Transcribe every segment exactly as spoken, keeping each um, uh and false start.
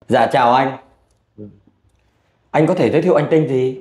Dạ chào anh. Anh có thể giới thiệu anh tên gì?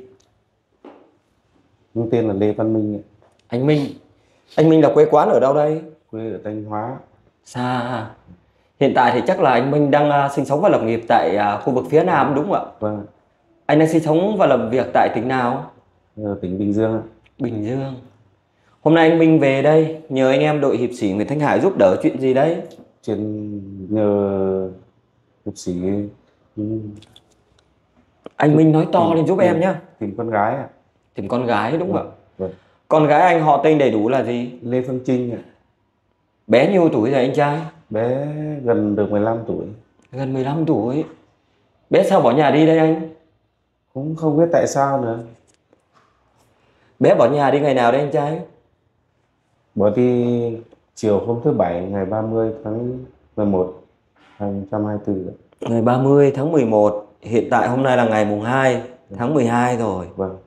Anh tên là Lê Văn Minh ạ. Anh Minh. Anh Minh là quê quán ở đâu đây? Quê ở Thanh Hóa. Xa à? Hiện tại thì chắc là anh Minh đang à, sinh sống và lập nghiệp tại à, khu vực phía Nam đúng không ạ? Vâng. Anh đang sinh sống và làm việc tại tỉnh nào? Ở tỉnh Bình Dương ạ. Bình Dương. Hôm nay anh Minh về đây nhờ anh em đội hiệp sĩ Nguyễn Thanh Hải giúp đỡ chuyện gì đấy? Chuyện nhờ hiệp sĩ ừ, Anh Minh nói to tìm, lên giúp tìm, em nhá. tìm con gái ạ. Tìm con gái đúng không ạ? Vâng. Con gái anh họ tên đầy đủ là gì? Lê Phương Trinh ạ. Bé nhiêu tuổi rồi anh trai? Bé gần được mười lăm tuổi. Gần mười lăm tuổi. Bé sao bỏ nhà đi đây anh? Cũng không biết tại sao nữa. Bé bỏ nhà đi ngày nào đấy anh trai? Bỏ đi chiều hôm thứ bảy ngày ba mươi tháng mười một năm hai nghìn không trăm hai mươi tư ạ. Ngày ba mươi tháng mười một, hiện tại hôm nay là ngày mùng hai tháng mười hai rồi. Vâng.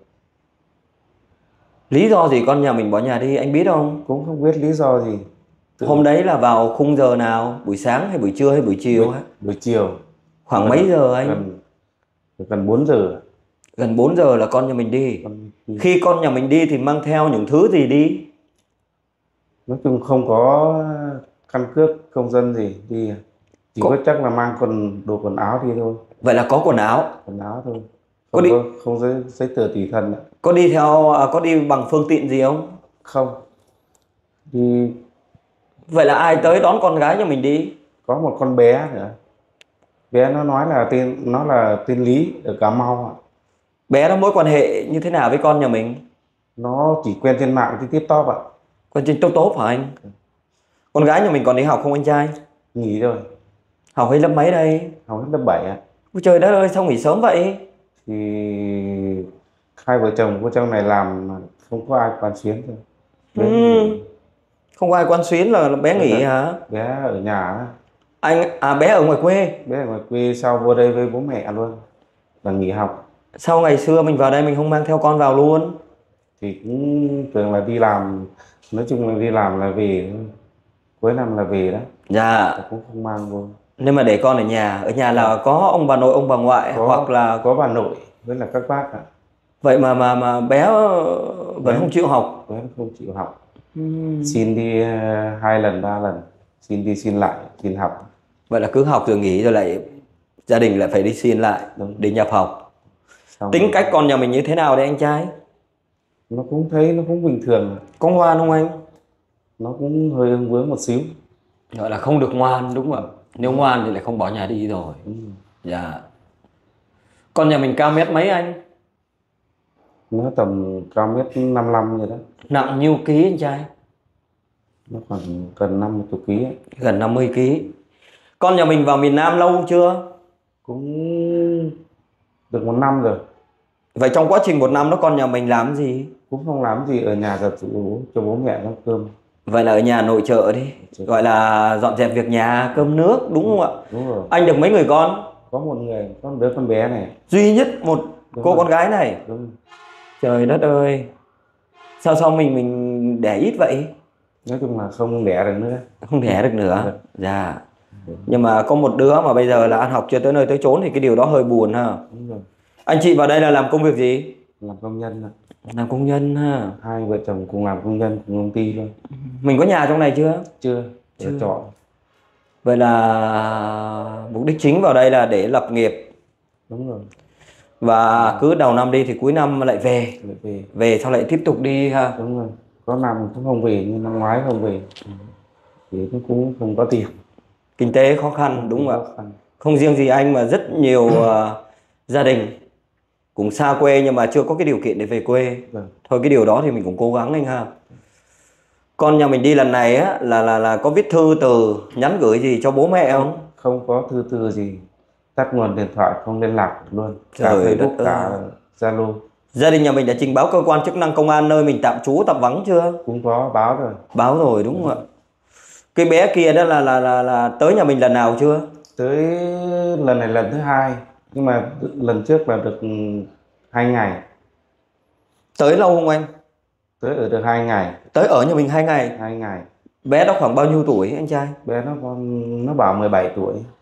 Lý do gì con nhà mình bỏ nhà đi anh biết không? Cũng không biết lý do gì. Tự... Hôm đấy là vào khung giờ nào? Buổi sáng hay buổi trưa hay buổi chiều? buổi, buổi chiều. Khoảng gần, mấy giờ anh? Gần, gần bốn giờ. Gần bốn giờ là con nhà mình đi. Con đi. Khi con nhà mình đi thì mang theo những thứ gì đi? Nói chung không có căn cước công dân gì đi, chỉ có, có chắc là mang quần đồ quần áo đi thôi. Vậy là có quần áo. Quần áo thôi, Có không đi có không giấy giấy tờ tùy thân ạ. Có đi theo à, có đi bằng phương tiện gì không? Không đi. Vậy là ai tới đón con gái nhà mình đi? Có một con bé nữa, bé nó nói là tên nó là tên Lý ở Cà Mau ạ. Bé đó mối quan hệ như thế nào với con nhà mình? Nó chỉ quen trên mạng trên TikTok ạ. Quen trên top top hả anh? Con gái nhà mình còn đi học không anh trai? Nghỉ rồi. Học hết lớp mấy đây? Học hết lớp bảy ạ. Ôi trời đất ơi, sao nghỉ sớm vậy? Thì hai vợ chồng cô trong này làm không có ai quan xuyến thôi. Ừ. Không có ai quan xuyến là bé nghỉ hả? Bé ở nhà á. Anh à, bé ở ngoài quê. Bé ở ngoài quê sau vô đây với bố mẹ luôn, là nghỉ học. Sao ngày xưa mình vào đây mình không mang theo con vào luôn? Thì cũng thường là đi làm, nói chung là đi làm là về, cuối năm là về đó. Dạ. Cũng không mang vô. Nhưng mà để con ở nhà, ở nhà là có ông bà nội, ông bà ngoại Có, hoặc là có bà nội với là các bác ạ. vậy mà mà mà bé vẫn Bé, không chịu học. bé không chịu học. Uhm. Xin đi uh, hai lần ba lần, xin đi xin lại, xin học. Vậy là cứ học rồi nghỉ rồi lại gia đình lại phải đi xin lại. Đúng. Để nhập học. Xong tính rồi. Cách con nhà mình như thế nào đấy anh trai? Nó cũng thấy nó cũng bình thường. Có ngoan không anh? Nó cũng hơi ương bướng một xíu. Gọi là không được ngoan đúng không ạ? Nếu ngoan thì lại không bỏ nhà đi rồi. Ừ. Dạ. Con nhà mình cao mét mấy anh? Nó tầm cao mét năm mươi lăm vậy đó. Nặng nhiêu ký anh trai? Nó khoảng gần năm mươi ký ấy. Gần năm mươi ký. Con nhà mình vào miền Nam lâu chưa? Cũng được một năm rồi. Vậy trong quá trình một năm đó con nhà mình làm gì? Cũng không làm gì, ở nhà giặt giũ cho bố mẹ nấu cơm. Vậy là ở nhà nội trợ đi. Trợ. Gọi là dọn dẹp việc nhà, cơm nước đúng không ạ? Đúng rồi. Anh được mấy người con? Có một người, có một đứa con bé này. Duy nhất một đúng cô rồi. Con gái này. Đúng. Trời đất ơi. Sao sao mình mình đẻ ít vậy? Nói chung là không đẻ được nữa. Không đẻ được nữa. Được. Dạ. Được. Nhưng mà có một đứa mà bây giờ là ăn học chưa tới nơi tới chốn thì cái điều đó hơi buồn ha. Đúng rồi. Anh chị vào đây là làm công việc gì? Làm công nhân ạ. Làm công nhân ha. Hai vợ chồng cùng làm công nhân cùng công ty luôn. Mình có nhà trong này chưa? Chưa. Chưa. Trọ. Vậy là mục đích chính vào đây là để lập nghiệp. Đúng rồi. Và à. cứ đầu năm đi thì cuối năm lại về. Lại về. Về sau lại tiếp tục đi ha. Đúng rồi. Có năm cũng không về, nhưng năm ngoái không về. Ừ. Thì nó cũng không có tiền. Kinh tế khó khăn đúng không ạ? Không riêng gì anh mà rất nhiều uh, gia đình cũng xa quê nhưng mà chưa có cái điều kiện để về quê. Vâng. Thôi cái điều đó thì mình cũng cố gắng anh ha. Con nhà mình đi lần này á là là là có viết thư từ nhắn gửi gì cho bố mẹ không? Không có thư từ gì. Tắt nguồn điện thoại, không liên lạc luôn. Cả Trời Facebook, cả Zalo. Gia đình nhà mình đã trình báo cơ quan chức năng công an nơi mình tạm trú tạm vắng chưa? Cũng có báo rồi. Báo rồi đúng không ạ? Cái bé kia đó là là là là tới nhà mình lần nào chưa? Tới lần này lần thứ hai, nhưng mà lần trước là được hai ngày. Tới lâu không anh? Tới ở được hai ngày. Tới ở nhà mình hai ngày. Hai ngày. Bé đó khoảng bao nhiêu tuổi anh trai? Bé nó còn nó bảo mười bảy tuổi.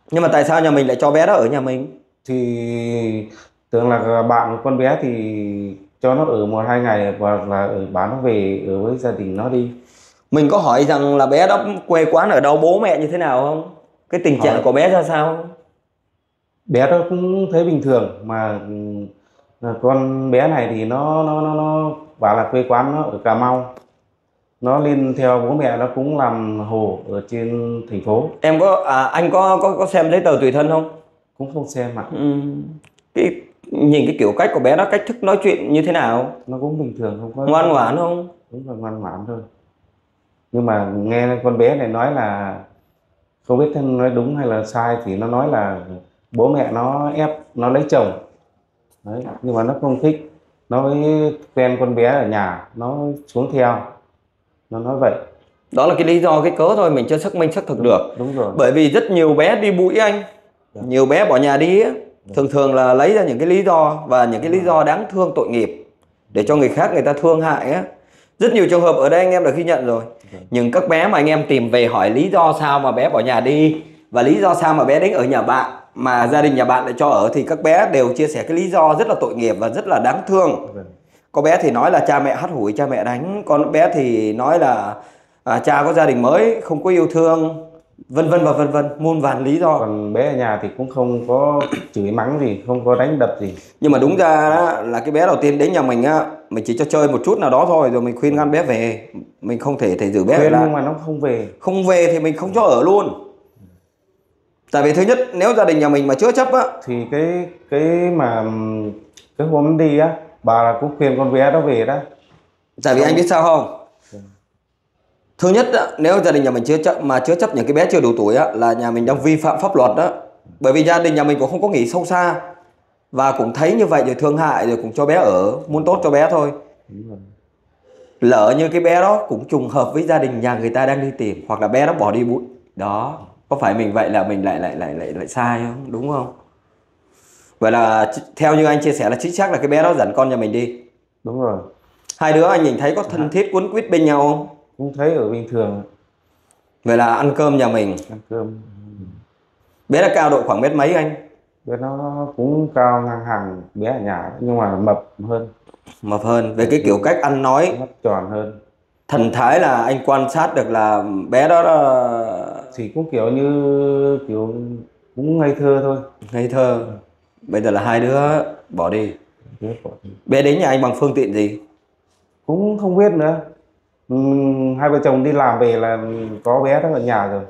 Nhưng mà tại sao nhà mình lại cho bé đó ở nhà mình? Thì tưởng là bạn của con bé thì cho nó ở một hai ngày và là ở bán nó về ở với gia đình nó đi. Mình có hỏi rằng là bé đó quê quán ở đâu, bố mẹ như thế nào không? Cái tình trạng Hỏi của bé ra sao không? bé đó cũng thấy bình thường mà ừ, con bé này thì nó nó nó nó bảo là quê quán nó ở Cà Mau, nó lên theo bố mẹ nó cũng làm hồ ở trên thành phố. Em có à, anh có có có xem giấy tờ tùy thân không? Cũng không xem ạ. Ừ. Cái nhìn cái kiểu cách của bé đó, cách thức nói chuyện như thế nào? Nó cũng bình thường, không có Ngoan ngoãn không? đúng là ngoan ngoãn thôi. Nhưng mà nghe con bé này nói là không biết thân nói đúng hay là sai, thì nó nói là bố mẹ nó ép nó lấy chồng đấy, nhưng mà nó không thích, nó mới quen con bé ở nhà nó xuống theo, nó nói vậy. Đó là cái lý do, cái cớ thôi, mình chưa xác minh xác thực Đúng, được. đúng rồi. Bởi vì rất nhiều bé đi bụi anh, Dạ. nhiều bé bỏ nhà đi á, thường thường là lấy ra những cái lý do và những cái lý do đáng thương tội nghiệp để cho người khác người ta thương hại á. Rất nhiều trường hợp ở đây anh em đã ghi nhận rồi. Dạ. Nhưng các bé mà anh em tìm về hỏi lý do sao mà bé bỏ nhà đi và lý do sao mà bé đến ở nhà bạn mà gia đình nhà bạn lại cho ở, thì các bé đều chia sẻ cái lý do rất là tội nghiệp và rất là đáng thương. Dạ. Có bé thì nói là cha mẹ hắt hủi, cha mẹ đánh. Con bé thì nói là à, cha có gia đình mới, không có yêu thương, vân vân và vân vân, muôn vàn lý do. Còn bé ở nhà thì cũng không có chửi mắng gì, không có đánh đập gì. Nhưng mà đúng ra đó, là cái bé đầu tiên đến nhà mình á, mình chỉ cho chơi một chút nào đó thôi rồi mình khuyên ngăn bé về. Mình không thể thể giữ bé ở Khuyên lại. nhưng mà nó không về. Không về thì mình không cho ở luôn. Tại vì thứ nhất, nếu gia đình nhà mình mà chứa chấp á, Thì cái cái mà cái hôm đi á, bà là cũng khuyên con bé đó về đó. tại vì anh biết sao không? Thứ nhất á, nếu gia đình nhà mình chưa chấp mà chứa chấp những cái bé chưa đủ tuổi á, là nhà mình đang vi phạm pháp luật đó. Bởi vì gia đình nhà mình cũng không có nghĩ sâu xa và cũng thấy như vậy rồi thương hại rồi cũng cho bé ở, muốn tốt cho bé thôi. Lỡ như cái bé đó cũng trùng hợp với gia đình nhà người ta đang đi tìm, hoặc là bé đó bỏ đi bụi đó, có phải mình vậy là mình lại lại lại lại lại sai không, đúng không? Vậy là theo như anh chia sẻ là chính xác là cái bé đó dẫn con nhà mình đi. Đúng rồi. Hai đứa anh nhìn thấy có thân thiết quấn quýt bên nhau không? Cũng thấy ở bình thường. Vậy là ăn cơm nhà mình. Ăn cơm. Bé đã cao độ khoảng mét mấy anh? Bé nó cũng cao ngang hàng bé ở nhà nhưng mà mập hơn. Mập hơn. Về cái kiểu cách ăn nói, mắt tròn hơn. thần thái là anh quan sát được là bé đó, đó Thì cũng kiểu như kiểu cũng ngây thơ thôi. ngây thơ. Bây giờ là hai đứa bỏ đi. Bé bỏ đi. Bé đến nhà anh bằng phương tiện gì? Cũng không biết nữa. Ừm, hai vợ chồng đi làm về là có bé đó ở nhà rồi.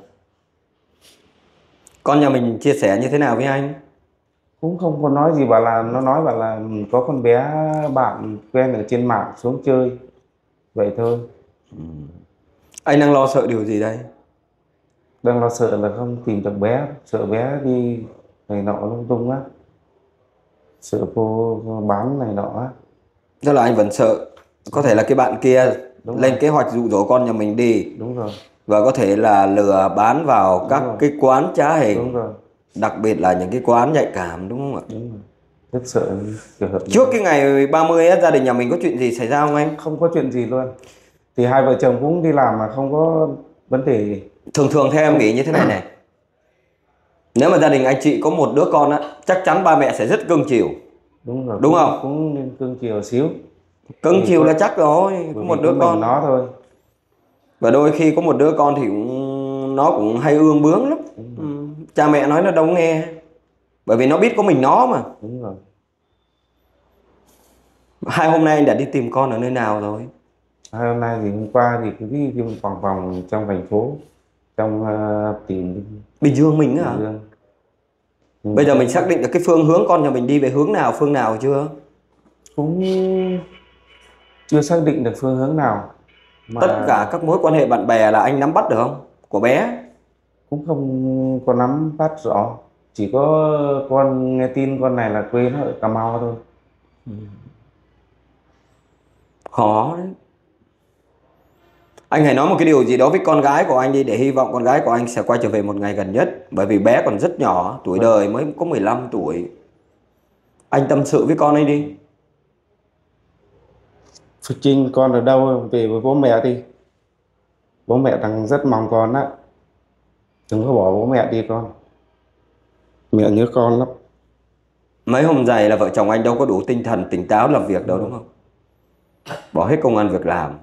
Con nhà mình chia sẻ như thế nào với anh? Cũng không có nói gì, bảo là nó nói bảo là có con bé bạn quen ở trên mạng xuống chơi vậy thôi. Anh đang lo sợ điều gì đây? Đang lo sợ là không tìm được bé, sợ bé đi này nọ lung tung á, sợ cô bán này nọ á. Tức là anh vẫn sợ có thể là cái bạn kia Đúng lên rồi. kế hoạch dụ dỗ con nhà mình đi. Đúng rồi. Và có thể là lừa bán vào Đúng các rồi. cái quán trá hình. Đúng rồi. Đặc biệt là những cái quán nhạy cảm, đúng không ạ? Đúng rồi. Rất sợ trường hợp Trước cái ngày ba mươi á, gia đình nhà mình có chuyện gì xảy ra không anh? không có chuyện gì luôn. Thì hai vợ chồng cũng đi làm mà không có vấn đề gì. Thường thường theo em nghĩ như thế này này. Nếu mà gia đình anh chị có một đứa con á, chắc chắn ba mẹ sẽ rất cưng chiều. Đúng rồi. Đúng cũng, không? Cũng nên cưng chiều xíu. Cưng chiều có, là chắc rồi, có một đứa con nó thôi. Và đôi khi có một đứa con thì cũng, nó cũng hay ương bướng lắm. Ừ. Cha mẹ nói nó đâu nghe. Bởi vì nó biết có mình nó mà. Đúng rồi. Hai hôm nay anh đã đi tìm con ở nơi nào rồi? Hai hôm nay thì hôm qua thì cứ đi vòng vòng trong thành phố, trong uh, tỉnh Bình Dương mình á hả? Bình Dương. Ừ. Bây giờ mình xác định được cái phương hướng con nhà mình đi về hướng nào, phương nào chưa? Cũng chưa xác định được phương hướng nào. Mà Tất cả các mối quan hệ bạn bè là anh nắm bắt được không? Của bé? cũng không có nắm bắt rõ. Chỉ có con nghe tin con này là quê nó ở Cà Mau thôi. Ừ. Khó đấy. Anh hãy nói một cái điều gì đó với con gái của anh đi, để hy vọng con gái của anh sẽ quay trở về một ngày gần nhất. Bởi vì bé còn rất nhỏ, tuổi đời mới có mười lăm tuổi. Anh tâm sự với con anh đi. Phước Trinh, con ở đâu về với bố mẹ đi. Bố mẹ đang rất mong con á. Đừng có bỏ bố mẹ đi con. Mẹ nhớ con lắm. Mấy hôm dài là vợ chồng anh đâu có đủ tinh thần tỉnh táo làm việc đâu, đúng không? Bỏ hết công ăn việc làm.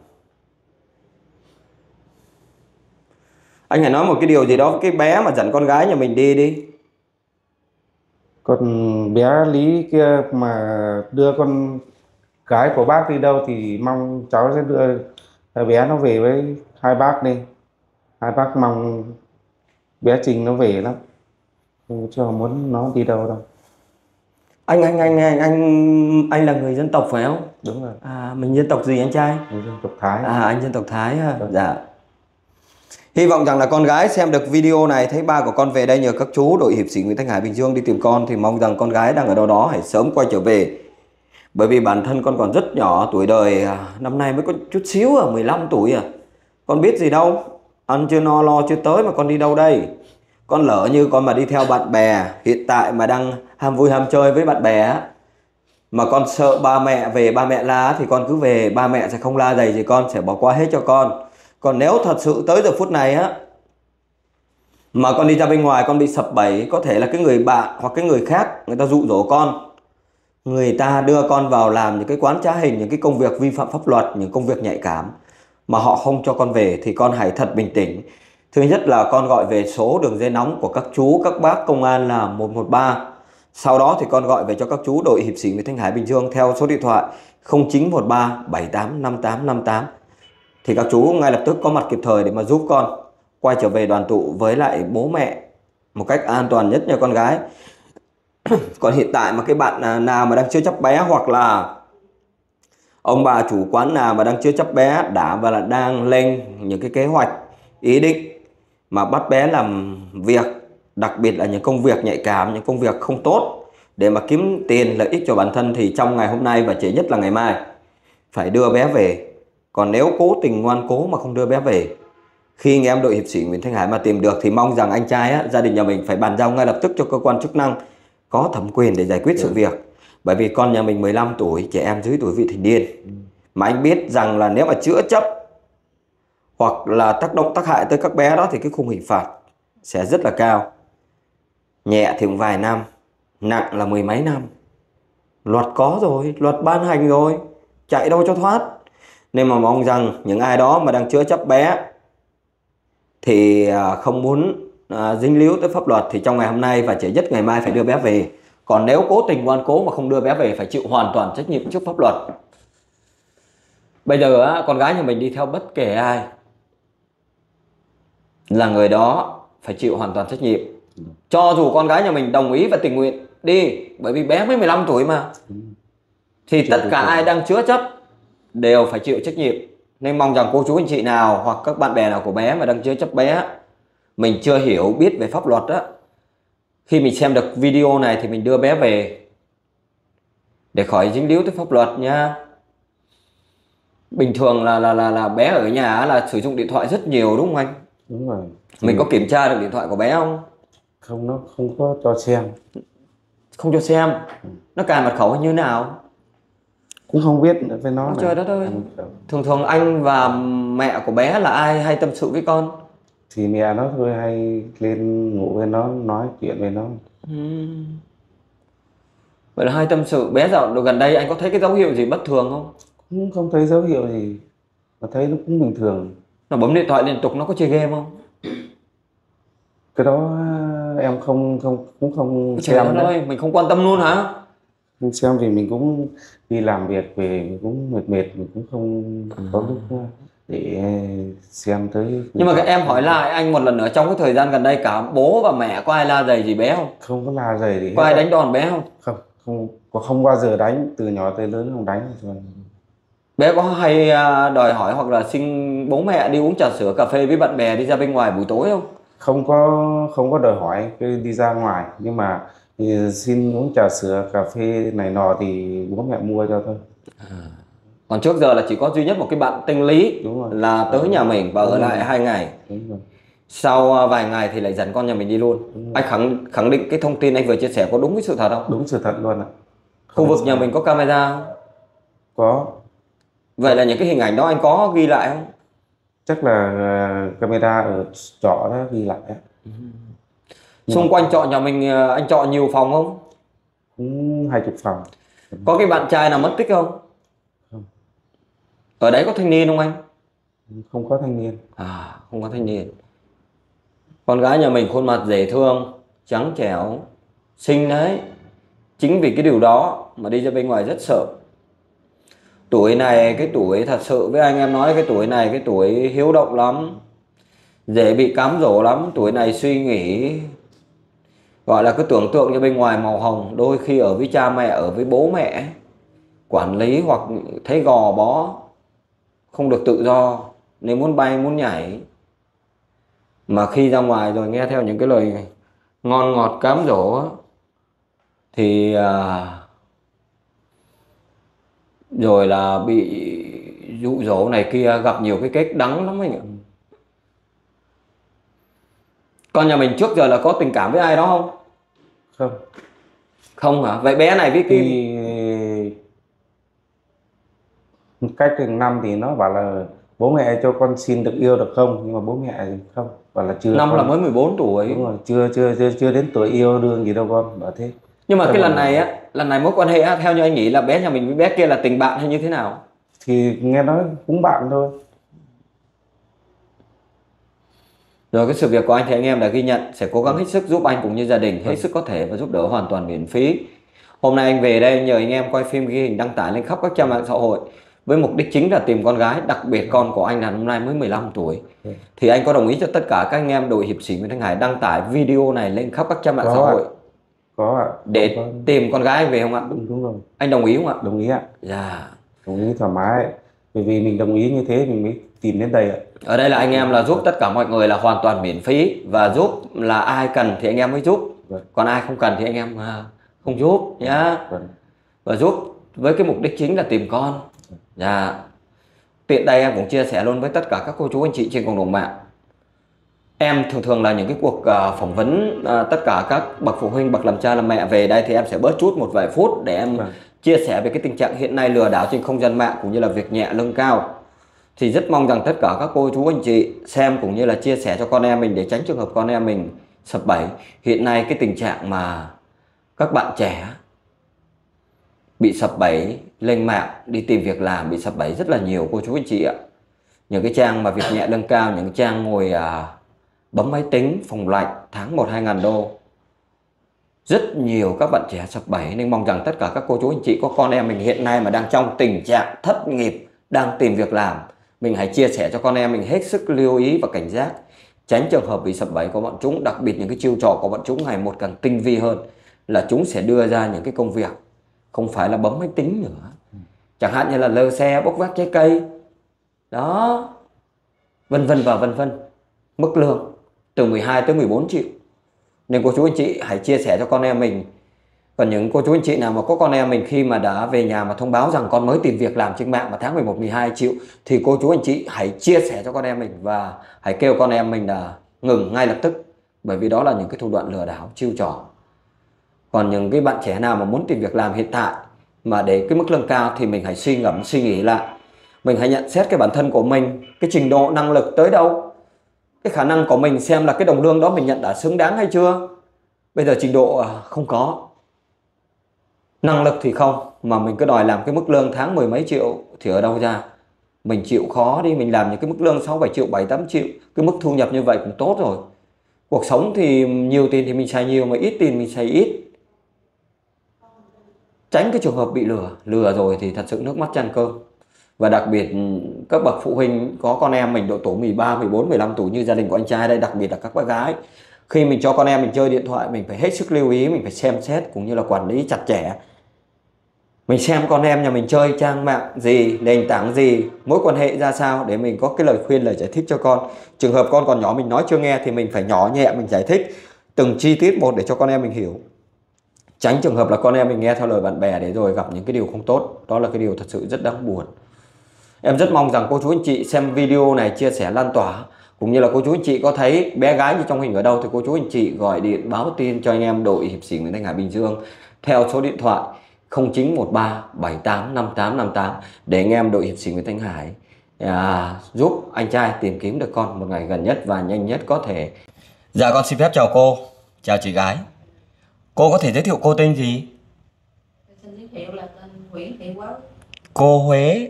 Anh hãy nói một cái điều gì đó với cái bé mà dẫn con gái nhà mình đi đi. Con bé Lý kia mà đưa con gái của bác đi đâu thì mong cháu sẽ đưa bé nó về với hai bác đi. Hai bác mong bé Trình nó về lắm, không cho muốn nó đi đâu đâu. Anh anh anh anh anh anh là người dân tộc phải không? Đúng rồi. À, mình dân tộc gì anh trai? Mình dân tộc Thái. À, anh dân tộc Thái ha. Đúng. Dạ. Hy vọng rằng là con gái xem được video này, thấy ba của con về đây nhờ các chú đội hiệp sĩ Nguyễn Thanh Hải Bình Dương đi tìm con, thì mong rằng con gái đang ở đâu đó hãy sớm quay trở về. Bởi vì bản thân con còn rất nhỏ, tuổi đời năm nay mới có chút xíu à, mười lăm tuổi à. Con biết gì đâu, ăn chưa no lo chưa tới mà con đi đâu đây. Con lỡ như con mà đi theo bạn bè, hiện tại mà đang ham vui ham chơi với bạn bè á, mà con sợ ba mẹ về, ba mẹ la thì con cứ về, ba mẹ sẽ không la dày gì con, sẽ bỏ qua hết cho con. Còn nếu thật sự tới giờ phút này á mà con đi ra bên ngoài con bị sập bẫy, có thể là cái người bạn hoặc cái người khác người ta dụ dỗ con, người ta đưa con vào làm những cái quán trá hình, những cái công việc vi phạm pháp luật, những công việc nhạy cảm mà họ không cho con về, thì con hãy thật bình tĩnh. Thứ nhất là con gọi về số đường dây nóng của các chú các bác công an là một một ba. Sau đó thì con gọi về cho các chú đội hiệp sĩ Nguyễn Thanh Hải Bình Dương theo số điện thoại không chín một ba bảy tám năm tám năm tám. Thì các chú ngay lập tức có mặt kịp thời để mà giúp con quay trở về đoàn tụ với lại bố mẹ một cách an toàn nhất nha con gái. Còn hiện tại mà cái bạn nào mà đang chưa chấp bé, hoặc là ông bà chủ quán nào mà đang chưa chấp bé đã và là đang lên những cái kế hoạch ý định mà bắt bé làm việc, đặc biệt là những công việc nhạy cảm, những công việc không tốt để mà kiếm tiền lợi ích cho bản thân, thì trong ngày hôm nay và trễ nhất là ngày mai phải đưa bé về. Còn nếu cố tình ngoan cố mà không đưa bé về, khi anh em đội hiệp sĩ Nguyễn Thanh Hải mà tìm được thì mong rằng anh trai á, gia đình nhà mình phải bàn giao ngay lập tức cho cơ quan chức năng có thẩm quyền để giải quyết sự việc. Bởi vì con nhà mình mười lăm tuổi, trẻ em dưới tuổi vị thành niên, mà anh biết rằng là nếu mà chữa chấp hoặc là tác động tác hại tới các bé đó thì cái khung hình phạt sẽ rất là cao. Nhẹ thì cũng vài năm, nặng là mười mấy năm. Luật có rồi, luật ban hành rồi, chạy đâu cho thoát. Nên mà mong rằng những ai đó mà đang chữa chấp bé thì không muốn à, dính líu tới pháp luật thì trong ngày hôm nay và trễ nhất ngày mai phải đưa bé về. Còn nếu cố tình ngoan cố mà không đưa bé về phải chịu hoàn toàn trách nhiệm trước pháp luật. Bây giờ á, con gái nhà mình đi theo bất kể ai là người đó phải chịu hoàn toàn trách nhiệm. Cho dù con gái nhà mình đồng ý và tình nguyện đi, bởi vì bé mới mười lăm tuổi mà, thì tất cả ai đang chứa chấp đều phải chịu trách nhiệm. Nên mong rằng cô chú anh chị nào hoặc các bạn bè nào của bé mà đang chứa chấp bé, mình chưa hiểu biết về pháp luật á, khi mình xem được video này thì mình đưa bé về để khỏi dính líu tới pháp luật nha. Bình thường là là là là bé ở nhà là sử dụng điện thoại rất nhiều đúng không anh? Đúng rồi. Mình có kiểm tra được điện thoại của bé không? Không, nó không có cho xem. Không cho xem. Nó cài mật khẩu hay như nào? Cũng không biết nữa với nó. Trời đất ơi. Thường thường anh và mẹ của bé là ai hay tâm sự với con? Thì mẹ nó thôi, hay lên ngủ với nó, nói chuyện với nó. uhm. Vậy là hai tâm sự. Bé dạo gần đây anh có thấy cái dấu hiệu gì bất thường không? Cũng không thấy dấu hiệu gì, mà thấy nó cũng bình thường. Nó bấm điện thoại liên tục, nó có chơi game không? Cái đó em không không cũng không Trời xem ơi, mình không quan tâm luôn hả? Không xem vì mình cũng đi làm việc về, mình cũng mệt mệt, mình cũng không có lúc để xem tới. Nhưng mà các em hỏi lại anh một lần nữa, trong cái thời gian gần đây cả bố và mẹ có ai la rầy gì bé không? Không có la rầy gì. Có ai đánh đòn bé không? Không, không có, không bao giờ đánh, từ nhỏ tới lớn không đánh rồi. Bé có hay đòi hỏi hoặc là xin bố mẹ đi uống trà sữa cà phê với bạn bè, đi ra bên ngoài buổi tối không? Không có, không có đòi hỏi cái đi ra ngoài, nhưng mà thì xin uống trà sữa cà phê này nọ thì bố mẹ mua cho thôi. À. Còn trước giờ là chỉ có duy nhất một cái bạn tên Lý. Đúng rồi. Là tới nhà mình và ở lại hai ngày. Đúng rồi. Sau vài ngày thì lại dẫn con nhà mình đi luôn. Anh khẳng khẳng định cái thông tin anh vừa chia sẻ có đúng với sự thật không? Đúng sự thật luôn ạ. Khu vực nhà mình có camera không? Có. Vậy là những cái hình ảnh đó anh có ghi lại không? Chắc là camera ở trọ đó ghi lại. Xung quanh trọ nhà mình anh trọ nhiều phòng không? Cũng hai chục phòng. Có cái bạn trai nào mất tích không? Không. Ở đấy có thanh niên không anh? Không có thanh niên. À, không có thanh niên. Con gái nhà mình khuôn mặt dễ thương, trắng trẻo, xinh đấy. Chính vì cái điều đó mà đi ra bên ngoài rất sợ. Tuổi này, cái tuổi thật sự với anh em nói, cái tuổi này cái tuổi hiếu động lắm, dễ bị cám dỗ lắm. Tuổi này suy nghĩ, gọi là cứ tưởng tượng cho bên ngoài màu hồng. Đôi khi ở với cha mẹ, ở với bố mẹ quản lý, hoặc thấy gò bó, không được tự do, nếu muốn bay muốn nhảy. Mà khi ra ngoài rồi nghe theo những cái lời ngon ngọt cám dỗ thì à, rồi là bị dụ dỗ này kia, gặp nhiều cái kết đắng lắm anh ạ. Con nhà mình trước giờ là có tình cảm với ai đó không? Không. Không hả? Vậy bé này với Kim thì cách từng năm thì nó bảo là bố mẹ cho con xin được yêu được không, nhưng mà bố mẹ thì không, bảo là chưa. Năm con... là mới mười bốn tuổi. Đúng rồi, chưa chưa chưa chưa đến tuổi yêu đương gì đâu con, bảo thế. Nhưng mà Thế cái mà... lần này á, lần này mối quan hệ á, theo như anh nghĩ là bé nhà mình với bé kia là tình bạn hay như thế nào? Thì nghe nói cũng bạn thôi. Rồi cái sự việc của anh thì anh em đã ghi nhận, sẽ cố gắng hết sức giúp anh cũng như gia đình hết sức có thể và giúp đỡ hoàn toàn miễn phí. Hôm nay anh về đây nhờ anh em quay phim ghi hình đăng tải lên khắp các trang mạng xã hội với mục đích chính là tìm con gái, đặc biệt con của anh là năm nay mới mười lăm tuổi. Thì anh có đồng ý cho tất cả các anh em đội hiệp sĩ Nguyễn Thanh Hải đăng tải video này lên khắp các trang mạng xã hội? Có ạ. Để có. tìm con gái anh về không ạ? Đúng, đúng rồi. Anh đồng ý không ạ? Đồng ý ạ. Dạ. Đồng ý thoải mái. Bởi vì mình đồng ý như thế mình mới tìm đến đây ạ. Ở đây là anh em là giúp tất cả mọi người là hoàn toàn miễn phí, và giúp là ai cần thì anh em mới giúp. Vâng. Còn ai không cần thì anh em không giúp nhá. Vâng. Và giúp với cái mục đích chính là tìm con. Dạ. Tiện đây em cũng chia sẻ luôn với tất cả các cô chú anh chị trên cộng đồng mạng. Em thường thường là những cái cuộc uh, phỏng vấn uh, tất cả các bậc phụ huynh, bậc làm cha làm mẹ về đây thì em sẽ bớt chút một vài phút để em vâng. chia sẻ về cái tình trạng hiện nay lừa đảo trên không gian mạng cũng như là việc nhẹ lương cao. Thì rất mong rằng tất cả các cô chú anh chị xem cũng như là chia sẻ cho con em mình để tránh trường hợp con em mình sập bẫy. Hiện nay cái tình trạng mà các bạn trẻ bị sập bẫy lên mạng đi tìm việc làm, bị sập bẫy rất là nhiều cô chú anh chị ạ. Những cái trang mà việc nhẹ lương cao, những trang ngồi à, bấm máy tính, phòng lạnh tháng một hai ngàn đô. Rất nhiều các bạn trẻ sập bẫy, nên mong rằng tất cả các cô chú anh chị có con em mình hiện nay mà đang trong tình trạng thất nghiệp, đang tìm việc làm, mình hãy chia sẻ cho con em mình hết sức lưu ý và cảnh giác, tránh trường hợp bị sập bẫy của bọn chúng. Đặc biệt những cái chiêu trò của bọn chúng ngày một càng tinh vi hơn, là chúng sẽ đưa ra những cái công việc không phải là bấm máy tính nữa, chẳng hạn như là lơ xe, bốc vác trái cây đó, vân vân và vân vân. Mức lương từ mười hai tới mười bốn triệu. Nên cô chú anh chị hãy chia sẻ cho con em mình. Còn những cô chú anh chị nào mà có con em mình khi mà đã về nhà mà thông báo rằng con mới tìm việc làm trên mạng mà tháng mười một, mười hai triệu, thì cô chú anh chị hãy chia sẻ cho con em mình và hãy kêu con em mình là ngừng ngay lập tức. Bởi vì đó là những cái thủ đoạn lừa đảo, chiêu trò. Còn những cái bạn trẻ nào mà muốn tìm việc làm hiện tại mà để cái mức lương cao thì mình hãy suy ngẫm, suy nghĩ lại. Mình hãy nhận xét cái bản thân của mình, cái trình độ năng lực tới đâu, cái khả năng của mình, xem là cái đồng lương đó mình nhận đã xứng đáng hay chưa. Bây giờ trình độ không có, năng lực thì không, mà mình cứ đòi làm cái mức lương tháng mười mấy triệu thì ở đâu ra. Mình chịu khó đi, mình làm những cái mức lương sáu bảy triệu, bảy tám triệu, cái mức thu nhập như vậy cũng tốt rồi. Cuộc sống thì nhiều tiền thì mình xài nhiều, mà ít tiền mình xài ít. Tránh cái trường hợp bị lừa. Lừa rồi thì thật sự nước mắt chan cơm. Và đặc biệt các bậc phụ huynh có con em mình độ tuổi mười ba, mười bốn, mười lăm tuổi như gia đình của anh trai đây, đặc biệt là các bác gái, khi mình cho con em mình chơi điện thoại, mình phải hết sức lưu ý, mình phải xem xét cũng như là quản lý chặt chẽ. Mình xem con em nhà mình chơi trang mạng gì, nền tảng gì, mối quan hệ ra sao để mình có cái lời khuyên, lời giải thích cho con. Trường hợp con còn nhỏ mình nói chưa nghe thì mình phải nhỏ nhẹ, mình giải thích từng chi tiết một để cho con em mình hiểu. Tránh trường hợp là con em mình nghe theo lời bạn bè để rồi gặp những cái điều không tốt. Đó là cái điều thật sự rất đáng buồn. Em rất mong rằng cô chú anh chị xem video này chia sẻ lan tỏa, cũng như là cô chú anh chị có thấy bé gái như trong hình ở đâu thì cô chú anh chị gọi điện báo tin cho anh em đội hiệp sĩ Nguyễn Thanh Hải Bình Dương theo số điện thoại không chín một ba bảy tám năm tám năm tám để anh em đội hiệp sĩ Nguyễn Thanh Hải à, giúp anh trai tìm kiếm được con một ngày gần nhất và nhanh nhất có thể. Dạ con xin phép chào cô. Chào chị gái. Cô có thể giới thiệu cô tên gì? Xin giới thiệu là tên Nguyễn Thị Quế. Cô Huế.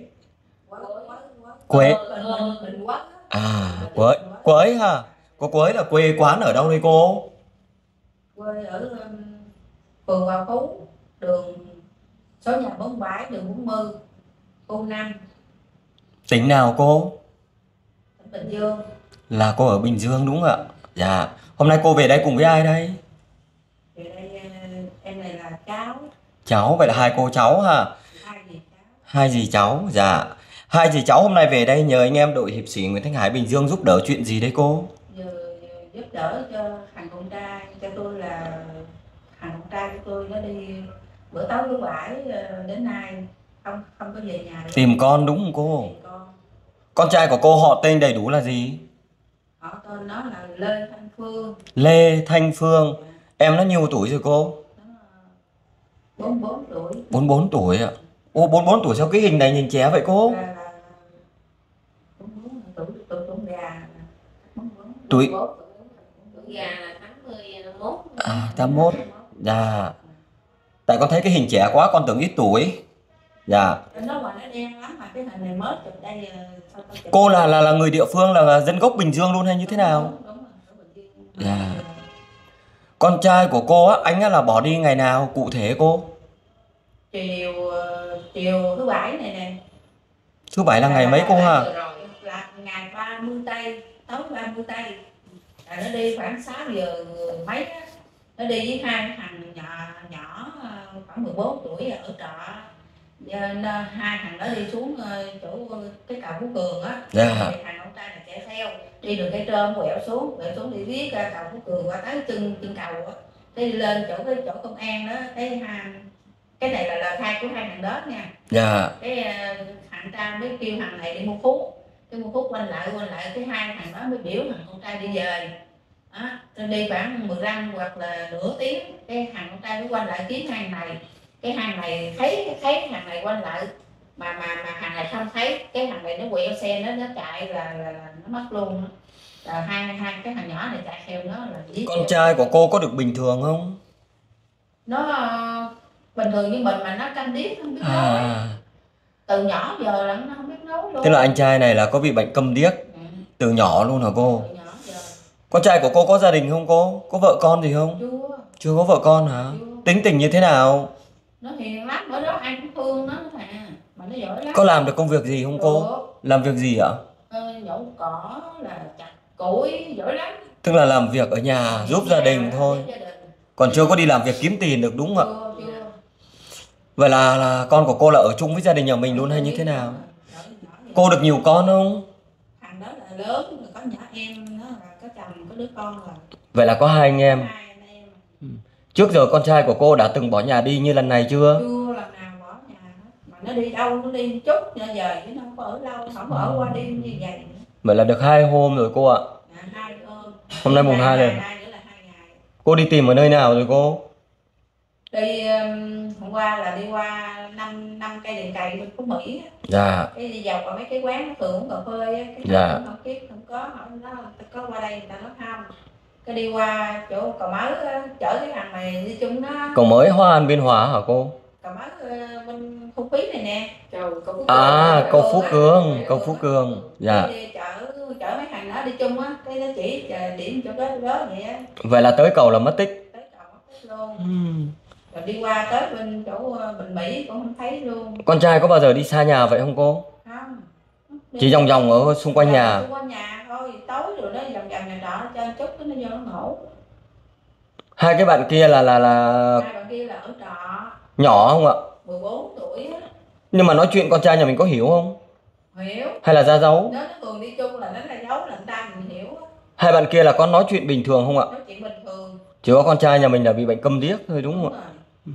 Quế. Bình Quế. À, Quế. Quế ha. Cô Quế là quê quán ở đâu đây cô? Quê ở um, phường Hòa Phú, đường số nhà bốn mươi bảy, đường bốn mươi, khu năm, Tỉnh nào cô? tỉnh Bình Dương. Là cô ở Bình Dương đúng không ạ? Dạ. Hôm nay cô về đây cùng với ai đây? Thì đây uh, em này là cháu. Cháu, vậy là hai cô cháu ha. Hai dì cháu. Hai dì cháu, dạ. Hai dì cháu hôm nay về đây nhờ anh em đội hiệp sĩ Nguyễn Thanh Hải Bình Dương giúp đỡ chuyện gì đấy cô? Giờ, giờ giúp đỡ cho thằng con trai, cho tôi là thằng con trai của tôi nó đi bữa tối thứ bảy uh, đến nay không không có về nhà được. Tìm con đúng không cô? Tìm con. Con trai của cô họ tên đầy đủ là gì? Họ tên nó là Lê Thanh Phương. Lê Thanh Phương. Em nó nhiêu tuổi rồi cô? Nó bốn mươi bốn tuổi. bốn mươi bốn tuổi ạ. Ô, bốn mươi bốn tuổi sao cái hình này nhìn trẻ vậy cô? Là, là bốn mươi bốn là tuổi tuổi tuổi già. Tuổi Tuổi già là tám mươi mốt. à tám mươi mốt. Dạ. Tại con thấy cái hình trẻ quá con tưởng ít tuổi. Dạ. Nó mà nó đen lắm mà cái hình này mới chụp đây. Cô là là là người địa phương, là dân gốc Bình Dương luôn hay như thế nào? Đúng, đúng, đúng, Bình Dương. Dạ. Con trai của cô á, anh á là bỏ đi ngày nào cụ thể cô? Chiều chiều thứ bảy này nè. Thứ bảy là ngày mấy cô ha? Là ngày ba mươi tây, tối ba mươi tây. Là nó đi khoảng sáu giờ mấy á. Nó đi với hai thằng nhỏ nhỏ khoảng mười bốn tuổi ở trọ. Hai thằng đó đi xuống chỗ cái cầu Phú Cường á. Dạ. Thì thằng con trai là chạy theo, đi đường cây trơm quẹo xuống, quẹo xuống đi viết ra cầu Phú Cường qua tới chân chân cầu á. Thế đi lên chỗ cái chỗ công an đó, cái hai cái này là lời khai của hai thằng đó nha. Dạ. Cái thằng trai mới kêu thằng này đi mua thuốc, cái mua thuốc quanh lại quanh lại cái hai thằng đó mới biểu thằng con trai đi về. Đó, rồi đi khoảng mười lăm hoặc là nửa tiếng, cái thằng con trai mới quanh lại kiếm hàng này. Cái hàng này thấy thấy thằng này quanh lại mà mà mà hàng này không thấy, cái thằng này nó quẹo xe nó nó chạy là, là, là nó mất luôn. Là hai hai cái thằng nhỏ này chạy theo nó là giết. Con trai của cô có được bình thường không? Nó uh, bình thường như mình mà nó câm điếc không biết nói. À. Từ nhỏ giờ là nó không biết nói luôn. Tức là anh trai này là có bị bệnh câm điếc. Ừ. Từ nhỏ luôn hả cô? Từ nhỏ giờ. Con trai của cô có gia đình không cô? Có vợ con gì không? Chưa. Chưa có vợ con hả? Chưa. Tính tình như thế nào? Nó hiền lắm, ở đó ai cũng thương nó mà. Mà nó giỏi lắm. Có làm được công việc gì không cô? Được. Làm việc gì ạ? Ờ, nhổ cỏ là chặt củi, giỏi lắm. Tức là làm việc ở nhà giúp gia đình thôi. Gia đình. Còn chưa có đi làm việc kiếm tiền được đúng không ạ? Chưa, chưa. Vậy là, là con của cô là ở chung với gia đình nhà mình luôn hay như thế nào? Cô được nhiều con không? Thằng đó là lớn, rồi có nhỏ em nó là có chồng, có đứa con rồi. Vậy là có hai anh em. Hai anh em. Trước giờ con trai của cô đã từng bỏ nhà đi như lần này chưa? Chưa lần nào bỏ nhà hết. Mà nó đi đâu nó đi chút ra về chứ nó không có ở lâu, không có ở qua đêm như vậy. Vậy là được hai hôm rồi cô ạ. À, hai hôm. Hôm nay mùng hai rồi. Hai nữa là hai ngày. Cô đi tìm ở nơi nào rồi cô? Đi um, hôm qua là đi qua năm năm cây đèn cày bên Phú Mỹ á. Dạ. Cái đi dọc vào mấy cái quán nó thường uống cà phê á, cái dạ. không biết không có hỏi nó có qua đây người ta nói không. Cái đi qua chỗ cầu mới á, chở cái thằng này đi chung nó. Cầu mới Hoa An Biên Hòa hả cô? Cầu mới uh, bên Phú Quý này nè. Cầu, cầu Phú À, cầu Phú Cường, á. cầu Phú Cường. Dạ. Đi chở chở mấy thằng đó đi chung á, cái nó chỉ điểm chỗ đó đó vậy á. Vậy là tới cầu là mất tích. Tới cầu mất tích luôn. Hmm. Rồi đi qua tới bên chỗ Bình Mỹ cũng không thấy luôn. Con trai có bao giờ đi xa nhà vậy không cô? Không. Chỉ vòng vòng ở xung quanh nhà. Xung quanh nhà thôi, tối rồi nó vòng vòng nhà trọ cho chút cái nó vô nó ngủ. Hai cái bạn kia là là là Hai bạn kia là ở trọ. nhỏ không ạ? mười bốn tuổi á. Nhưng mà nói chuyện con trai nhà mình có hiểu không? Hiểu. Hay là ra dấu? Nếu nó thường đi chung là nó ra dấu là người ta mình hiểu á. Hai bạn kia là có nói chuyện bình thường không ạ? Nói chuyện bình thường. Chỉ có con trai nhà mình là bị bệnh câm điếc thôi đúng, đúng không ạ?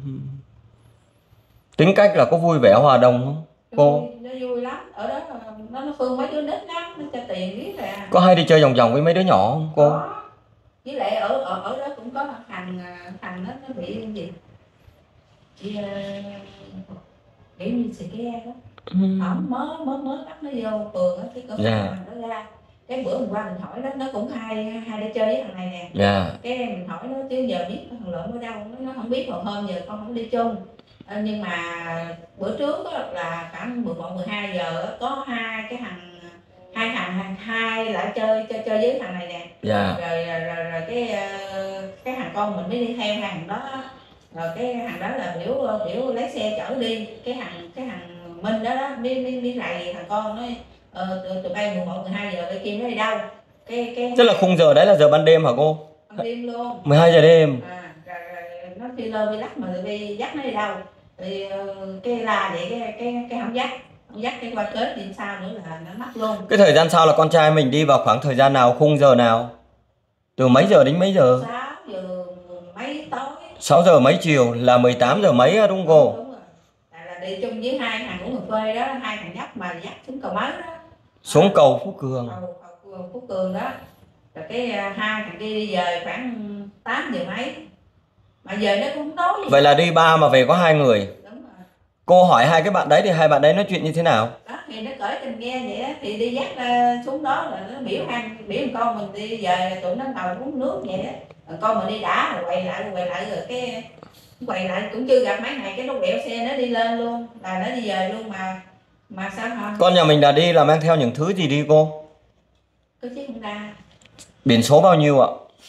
Tính cách là có vui vẻ hòa đồng không cô? Nó vui lắm, ở đó nó nó thương mấy đứa nít lắm, nó cho tiền biết à. Có hay đi chơi vòng vòng với mấy đứa nhỏ không cô? Có. Với lại ở ở ở đó cũng có thằng thằng nó nó bị gì? Bị kiểu như xì ke đó. Ổng mới mới mới bắt nó vô phường á, cái cửa dạ. nó ra. Cái bữa hôm qua mình hỏi đó, nó cũng hay hay đi chơi với thằng này nè. Dạ. Cái mình hỏi nó chứ giờ biết thằng Lượm ở đâu, nó, nó không biết, hồi hôm giờ con không đi chung. Ờ, nhưng mà bữa trước đó, là khoảng mười một mười hai giờ đó, có hai cái thằng hai thằng hai lại chơi chơi chơi với thằng này nè. Dạ. Rồi rồi, rồi, rồi cái cái thằng con mình mới đi theo thằng đó. Rồi cái thằng đó là biểu biểu lấy xe chở đi, cái thằng cái thằng Minh đó đó mới mới mới lại thằng con nói ờ, tụi, tụi bay mười một mười hai giờ bên kia nó đi đâu. Cái cái Tức là khung giờ đấy là giờ ban đêm hả cô? ban đêm luôn. mười hai giờ đêm. À, rồi, rồi nó phi lơ vi lắc mà tụi bay dắt nó đi đâu. Thì cái la vậy cái cái cái không dắt, không dắt cái qua kết thì sao nữa là nó mất luôn. Cái thời gian sau là con trai mình đi vào khoảng thời gian nào, khung giờ nào? Từ mấy giờ đến mấy giờ? sáu giờ mấy tối. sáu giờ mấy chiều là mười tám giờ mấy đúng không cô? Đúng rồi. Là, là đi chung với hai thằng của người quê đó, hai thằng nhóc mà dắt xuống cầu mới đó. Xuống cầu Phú Cường. Cầu, cầu Phú Cường đó. Rồi cái hai thằng kia đi về khoảng tám giờ mấy. Mà về nó cũng nói gì. Vậy là đi ba mà về có hai người. Đúng rồi. Cô hỏi hai cái bạn đấy thì hai bạn đấy nói chuyện như thế nào? Đó thì nó kể cho mình nghe vậy đó, thì đi dắt uh, xuống đó là nó biểu hai biểu con mình đi về, tụi nó ngồi uống nước vậy đó. Rồi con mình đi đã rồi quay lại rồi quay lại rồi cái quay lại cũng chưa gặp mấy ngày cái nó quẹo xe nó đi lên luôn, là nó đi về luôn mà mà sao hả? Con nhà mình đã đi là mang theo những thứ gì đi cô? Cái chiếc Honda. Biển số bao nhiêu ạ?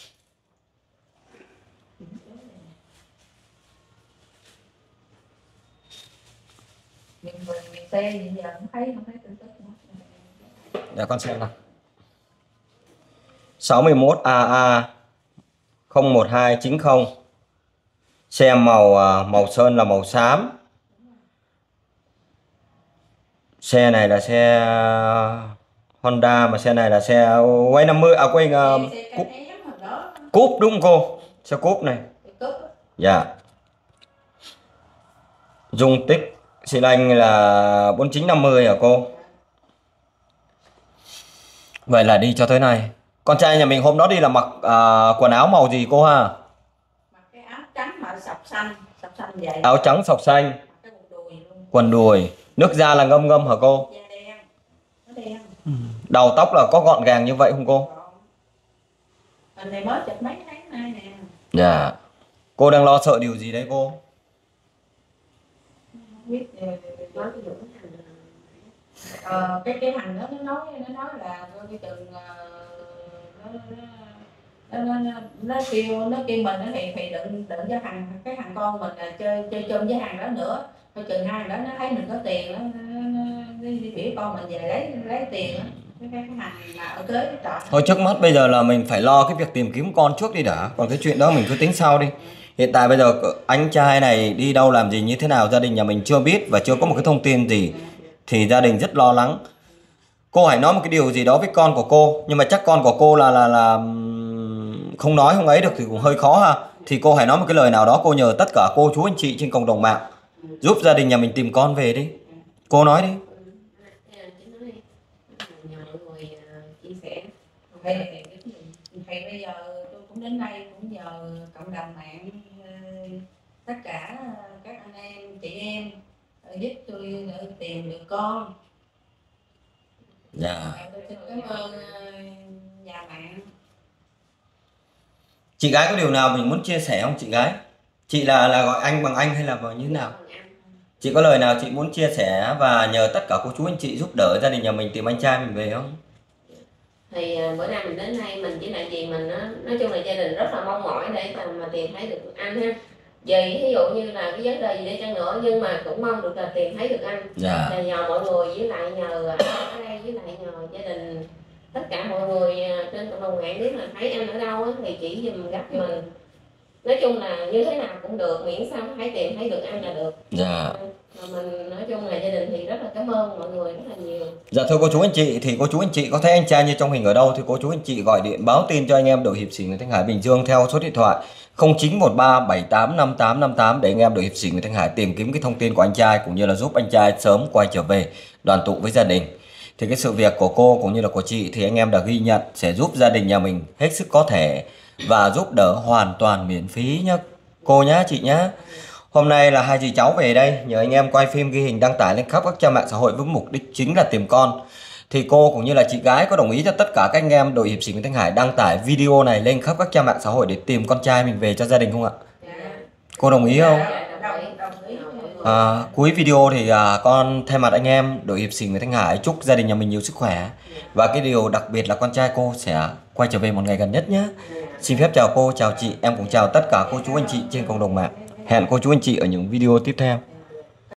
Mình mình xe gì giờ không thấy không thấy tin tức nữa. Để con xem nào. sáu mốt A A không một hai chín không. Xe màu màu sơn là màu xám. Xe này là xe Honda, mà xe này là xe quay năm mươi à quay uh, cúp, cúp đúng không cô? Xe cúp này. Dạ. Dung tích xi lanh là bốn chín năm mươi hả cô? Vậy là đi cho tới này. Con trai nhà mình hôm đó đi là mặc uh, quần áo màu gì cô ha? Mặc cái áo trắng mà sọc xanh, sọc xanh vậy. Áo trắng sọc xanh. Cái quần đùi luôn. Quần đùi. Nước da là ngâm ngâm hả cô? Da đen. Nó đen. Đầu tóc là có gọn gàng như vậy không cô? Hình này mới chụp mấy tháng nay nè. Dạ. Cô đang lo sợ điều gì đấy cô? Biết nói cái vụ ờ, cái cái thằng đó nó nói nó nói là cái chừng uh, nó, nó, nó, nó, nó kêu nó kêu mình nó thì thì đừng đừng cho thằng cái thằng con mình là chơi chơi chung với thằng đó nữa, coi chừng hai đó nó thấy mình có tiền nó, nó, nó, nó đi biểu con mình về lấy lấy tiền đó. Cái cái thằng là ở kế trọ. Thôi trước mắt bây giờ là mình phải lo cái việc tìm kiếm con trước đi đã, còn cái chuyện đó mình cứ tính sau đi. Hiện tại bây giờ anh trai này đi đâu làm gì như thế nào gia đình nhà mình chưa biết và chưa có một cái thông tin gì, thì gia đình rất lo lắng. Cô hãy nói một cái điều gì đó với con của cô, nhưng mà chắc con của cô là là là không nói không ấy được thì cũng hơi khó ha. Thì cô hãy nói một cái lời nào đó, cô nhờ tất cả cô chú anh chị trên cộng đồng mạng giúp gia đình nhà mình tìm con về đi. Cô nói đi. Thì bây giờ tôi cũng đến đây cũng nhờ cộng đồng mạng, tất cả các anh em chị em giúp tôi tìm được con. Dạ. Tôi xin cảm ơn nhà mạng. Chị gái có điều nào mình muốn chia sẻ không chị gái? Chị là là gọi anh bằng anh hay là bằng như thế nào? Chị có lời nào chị muốn chia sẻ và nhờ tất cả cô chú anh chị giúp đỡ gia đình nhà mình tìm anh trai mình về không? Thì bữa nay mình đến đây mình chỉ là gì mình nó nói chung là gia đình rất là mong mỏi để mà, mà tìm thấy được anh ha. Vì ví dụ như là cái vấn đề gì để chăng nữa nhưng mà cũng mong được là tìm thấy được anh. Dạ. Là nhờ mọi người với lại nhờ ở đây với lại nhờ gia đình tất cả mọi người trên cộng đồng mạng nếu mà thấy anh ở đâu á, thì chỉ dùm gặp mình. Nói chung là như thế nào cũng được, miễn sao hãy tìm thấy được anh là được. Dạ. Mà mình nói chung là gia đình thì rất là cảm ơn mọi người rất là nhiều. Dạ thưa cô chú anh chị, thì cô chú anh chị có thấy anh trai như trong hình ở đâu thì cô chú anh chị gọi điện báo tin cho anh em đội hiệp sĩ người Thanh Hải Bình Dương theo số điện thoại không chín một ba bảy tám năm tám năm tám để anh em đội hiệp sĩ người Thanh Hải tìm kiếm cái thông tin của anh trai cũng như là giúp anh trai sớm quay trở về đoàn tụ với gia đình. Thì cái sự việc của cô cũng như là của chị thì anh em đã ghi nhận sẽ giúp gia đình nhà mình hết sức có thể và giúp đỡ hoàn toàn miễn phí nhá cô nhá chị nhá. Hôm nay là hai dì cháu về đây nhờ anh em quay phim ghi hình đăng tải lên khắp các trang mạng xã hội với mục đích chính là tìm con. Thì cô cũng như là chị gái có đồng ý cho tất cả các anh em đội hiệp sĩ Nguyễn Thanh Hải đăng tải video này lên khắp các trang mạng xã hội để tìm con trai mình về cho gia đình không ạ? Cô đồng ý không? À, cuối video thì à, con thay mặt anh em đội hiệp sĩ Nguyễn Thanh Hải chúc gia đình nhà mình nhiều sức khỏe. Và cái điều đặc biệt là con trai cô sẽ quay trở về một ngày gần nhất nhé. Xin phép chào cô, chào chị, em cũng chào tất cả cô chú anh chị trên cộng đồng mạng. Hẹn cô chú anh chị ở những video tiếp theo.